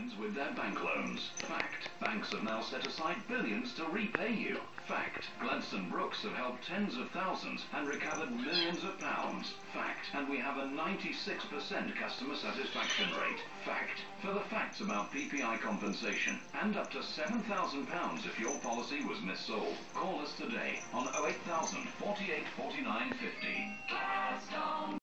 millions with their bank loans. Fact. Banks have now set aside billions to repay you. Fact. Gladstone Brooks have helped tens of thousands and recovered millions of pounds. Fact. And we have a 96% customer satisfaction rate. Fact. For the facts about PPI compensation and up to £7,000 if your policy was missold. Call us today on 08000 48 49 50.